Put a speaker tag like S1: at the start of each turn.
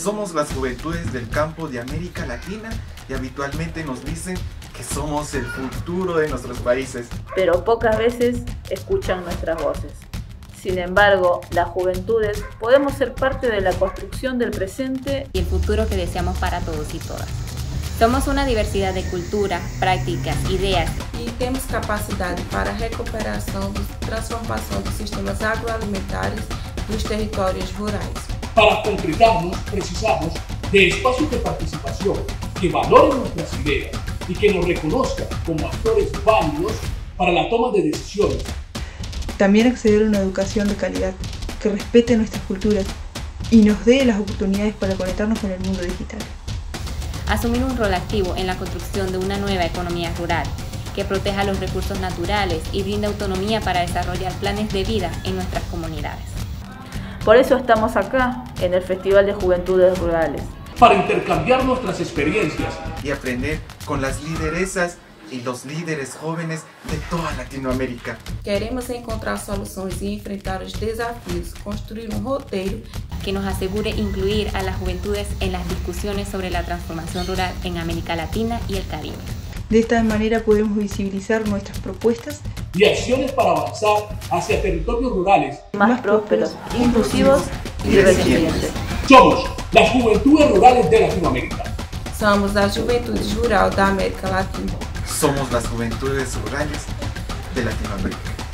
S1: Somos las juventudes del campo de América Latina y habitualmente nos dicen que somos el futuro de nuestros países.
S2: Pero pocas veces escuchan nuestras voces. Sin embargo, las juventudes podemos ser parte de la construcción del presente
S3: y el futuro que deseamos para todos y todas. Somos una diversidad de cultura, prácticas, ideas
S4: e temos capacidade para a recuperação e transformação dos sistemas agroalimentares dos territórios rurais.
S5: Para concretarnos, precisamos de espacios de participación que valoren nuestras ideas y que nos reconozcan como actores válidos para la toma de decisiones.
S6: También acceder a una educación de calidad que respete nuestras culturas y nos dé las oportunidades para conectarnos con el mundo digital.
S3: Asumir un rol activo en la construcción de una nueva economía rural que proteja los recursos naturales y brinde autonomía para desarrollar planes de vida en nuestras comunidades.
S2: Por eso estamos acá, en el Festival de Juventudes Rurales.
S5: Para intercambiar nuestras experiencias
S1: y aprender con las lideresas y los líderes jóvenes de toda Latinoamérica.
S4: Queremos encontrar soluções e enfrentar os desafios, construir um roteiro
S3: que nos asegure incluir a las juventudes en las discusiones sobre la transformación rural en América Latina y el Caribe.
S6: De esta manera podemos visibilizar nuestras propuestas
S5: y acciones para avanzar hacia territorios rurales
S2: más prósperos, inclusivos y resilientes.
S5: Somos las juventudes rurales de Latinoamérica.
S4: Somos a Juventude Rural da América Latina.
S1: Somos las juventudes rurales de Latinoamérica.